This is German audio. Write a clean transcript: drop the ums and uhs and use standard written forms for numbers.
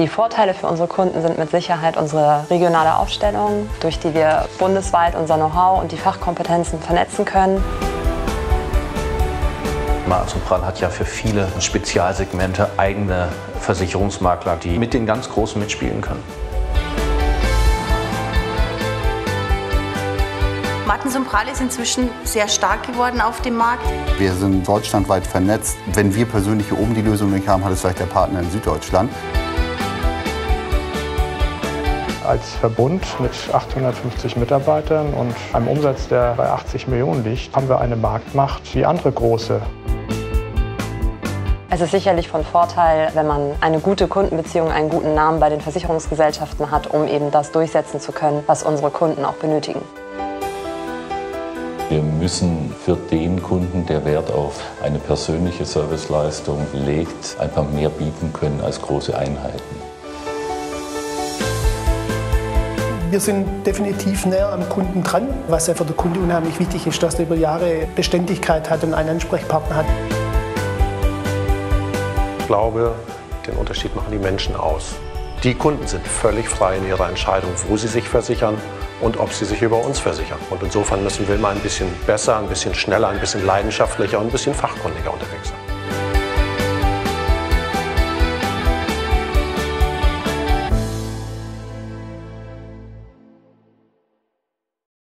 Die Vorteile für unsere Kunden sind mit Sicherheit unsere regionale Aufstellung, durch die wir bundesweit unser Know-how und die Fachkompetenzen vernetzen können. Martin & Sopral hat ja für viele Spezialsegmente eigene Versicherungsmakler, die mit den ganz Großen mitspielen können. Martin & Sopral ist inzwischen sehr stark geworden auf dem Markt. Wir sind deutschlandweit vernetzt. Wenn wir persönlich hier oben die Lösung nicht haben, hat es vielleicht der Partner in Süddeutschland. Als Verbund mit 850 Mitarbeitern und einem Umsatz, der bei 80 Millionen liegt, haben wir eine Marktmacht wie andere große. Es ist sicherlich von Vorteil, wenn man eine gute Kundenbeziehung, einen guten Namen bei den Versicherungsgesellschaften hat, um eben das durchsetzen zu können, was unsere Kunden auch benötigen. Wir müssen für den Kunden, der Wert auf eine persönliche Serviceleistung legt, einfach mehr bieten können als große Einheiten. Wir sind definitiv näher am Kunden dran, was ja für den Kunden unheimlich wichtig ist, dass er über Jahre Beständigkeit hat und einen Ansprechpartner hat. Ich glaube, den Unterschied machen die Menschen aus. Die Kunden sind völlig frei in ihrer Entscheidung, wo sie sich versichern und ob sie sich über uns versichern. Und insofern müssen wir immer ein bisschen besser, ein bisschen schneller, ein bisschen leidenschaftlicher und ein bisschen fachkundiger unterwegs sein.